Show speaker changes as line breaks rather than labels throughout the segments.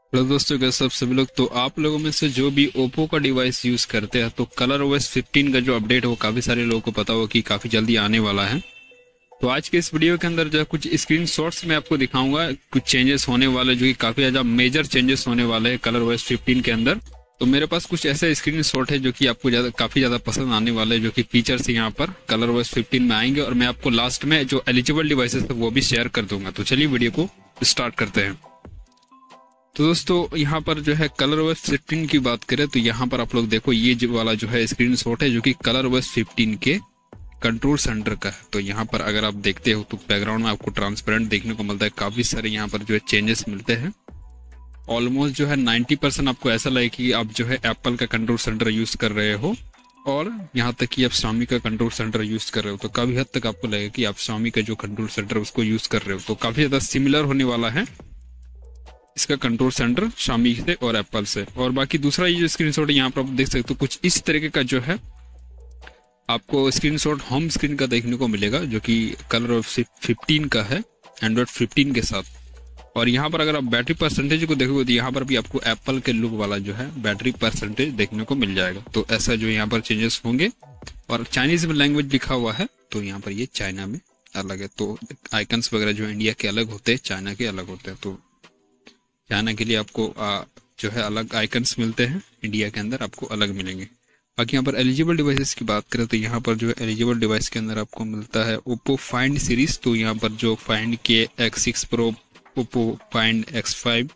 Hello दोस्तों, कैसे सब सभी लोग। तो आप लोगों में से जो भी ओप्पो का डिवाइस यूज करते हैं तो कलर ओएस 15 का जो अपडेट है वो काफी सारे लोगों को पता हो कि काफी जल्दी आने वाला है। तो आज के इस वीडियो के अंदर जो है कुछ स्क्रीनशॉट्स मैं आपको दिखाऊंगा, कुछ चेंजेस होने वाले जो कि काफी ज्यादा मेजर चेंजेस होने वाले हैं कलर ओएस 15 के अंदर। तो मेरे पास कुछ ऐसे स्क्रीनशॉट है जो कि आपको काफी ज्यादा पसंद आने वाले हैं, जो कि फीचर्स यहाँ पर कलर ओएस 15 में आएंगे और मैं आपको लास्ट में जो एलिजिबल डिवाइसेस है वो भी शेयर कर दूंगा। तो चलिए वीडियो को स्टार्ट करते हैं। तो दोस्तों यहाँ पर जो है कलर ओएस 15 की बात करें तो यहाँ पर आप लोग देखो, ये जो वाला जो है स्क्रीनशॉट है जो कि कलर ओएस 15 के कंट्रोल सेंटर का है। तो यहाँ पर अगर आप देखते हो तो बैकग्राउंड में आपको ट्रांसपेरेंट देखने को मिलता है, काफी सारे यहाँ पर जो है चेंजेस मिलते हैं। ऑलमोस्ट जो है 90% आपको ऐसा लगे कि आप जो है एप्पल का कंट्रोल सेंटर यूज कर रहे हो, और यहाँ तक कि आप Xiaomi का कंट्रोल सेंटर यूज कर रहे हो। तो काफी हद तक आपको लगेगा कि आप Xiaomi का जो कंट्रोल सेंटर है उसको यूज कर रहे हो। तो काफी ज्यादा सिमिलर होने वाला है इसका कंट्रोल सेंटर Xiaomi से और एप्पल से। और बाकी दूसरा ये जो स्क्रीनशॉट है यहाँ पर आप देख सकते हो, कुछ इस तरीके का जो है आपको स्क्रीनशॉट होम स्क्रीन का देखने को मिलेगा, जो कि कलर ऑफ 15 का है एंड्रॉइड 15 के साथ। और यहाँ पर अगर आप बैटरी परसेंटेज को देखोगे तो यहाँ पर भी आपको एप्पल के लुक वाला जो है बैटरी परसेंटेज देखने को मिल जाएगा। तो ऐसा जो यहाँ पर चेंजेस होंगे। और चाइनीज में लैंग्वेज लिखा हुआ है तो यहाँ पर ये चाइना में अलग है। तो आइकन्स वगैरह जो इंडिया के अलग होते हैं, चाइना के अलग होते हैं। तो चाइना के लिए आपको जो है अलग आइकन्स मिलते हैं, इंडिया के अंदर आपको अलग मिलेंगे। बाकी यहाँ पर एलिजिबल डिवाइसेस की बात करें तो यहाँ पर जो है एलिजिबल डिवाइस के अंदर आपको मिलता है ओप्पो फाइंड सीरीज। तो यहाँ पर जो फाइंड के X6 pro, Oppo find X5,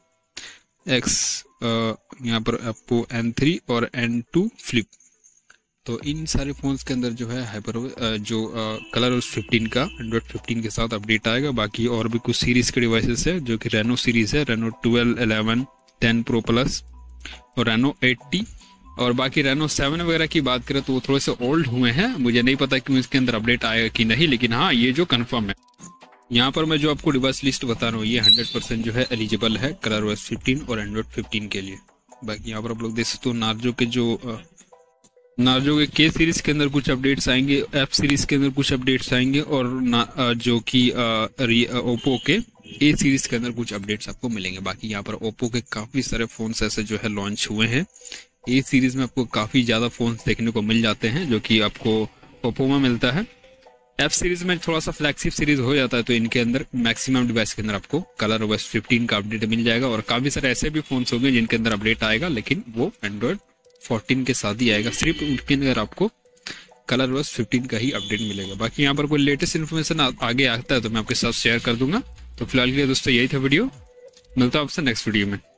यहाँ पर ओप्पो N3 और N2 फ्लिप। तो इन सारे फोन्स के अंदर जो है कलर OS 15 का एंड्रॉइड 15 के साथ अपडेट आएगा। बाकी और भी कुछ सीरीज के डिवाइसेस है जो कि रेनो सीरीज है, रेनो 12, 11, 10 प्रो प्लस और रेनो 80। और बाकी रेनो 7 वगैरह की बात करें तो वो थोड़े से ओल्ड हुए हैं, मुझे नहीं पता कि इसके अंदर अपडेट आएगा कि नहीं, लेकिन हाँ ये जो कंफर्म है। यहाँ पर मैं जो आपको डिवाइस लिस्ट बता रहा हूँ ये 100% जो है एलिजिबल है कलर OS 15 और एंड्रॉइड 15 के लिए। बाकी यहाँ पर आप लोग देख सकते हो नार्जो के के सीरीज के अंदर कुछ अपडेट्स आएंगे, एफ सीरीज के अंदर कुछ अपडेट्स आएंगे, और जो कि ओप्पो के ए सीरीज के अंदर कुछ अपडेट्स आपको मिलेंगे। बाकी यहाँ पर ओप्पो के काफी सारे फोन्स ऐसे जो है लॉन्च हुए हैं। ए सीरीज में आपको काफी ज्यादा फोन्स देखने को मिल जाते हैं जो कि आपको ओप्पो में मिलता है। एफ सीरीज में थोड़ा सा फ्लैगशिप सीरीज हो जाता है, तो इनके अंदर मैक्सिमम डिवाइस के अंदर आपको कलर OS 15 का अपडेट मिल जाएगा। और काफी सारे ऐसे भी फोन्स होंगे जिनके अंदर अपडेट आएगा, लेकिन वो एंड्रॉइड 14 के साथ ही आएगा। सिर्फ उनके अंदर आपको कलर OS 15 का ही अपडेट मिलेगा। बाकी यहाँ पर कोई लेटेस्ट इन्फॉर्मेशन आगे आता है तो मैं आपके साथ शेयर कर दूंगा। तो फिलहाल के लिए दोस्तों यही था वीडियो, मिलता है आपसे नेक्स्ट वीडियो में।